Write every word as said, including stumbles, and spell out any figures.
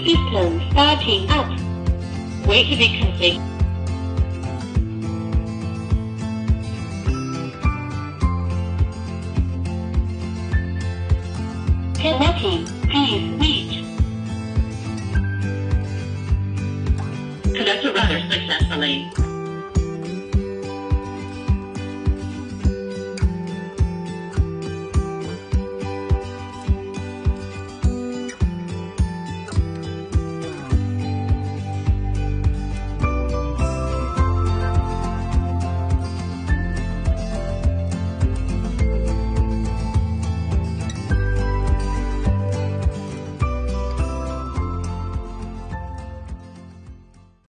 System starting up. Wait to be configured. Connecting. Please reach. Connected router successfully.